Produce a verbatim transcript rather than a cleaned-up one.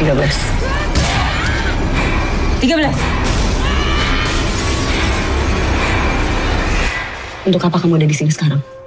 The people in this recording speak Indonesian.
tiga belas. tiga belas. Untuk apa kamu ada di sini sekarang?